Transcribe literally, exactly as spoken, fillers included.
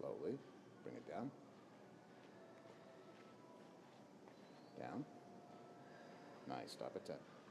Slowly. Bring it down. Down. Nice. Stop at ten.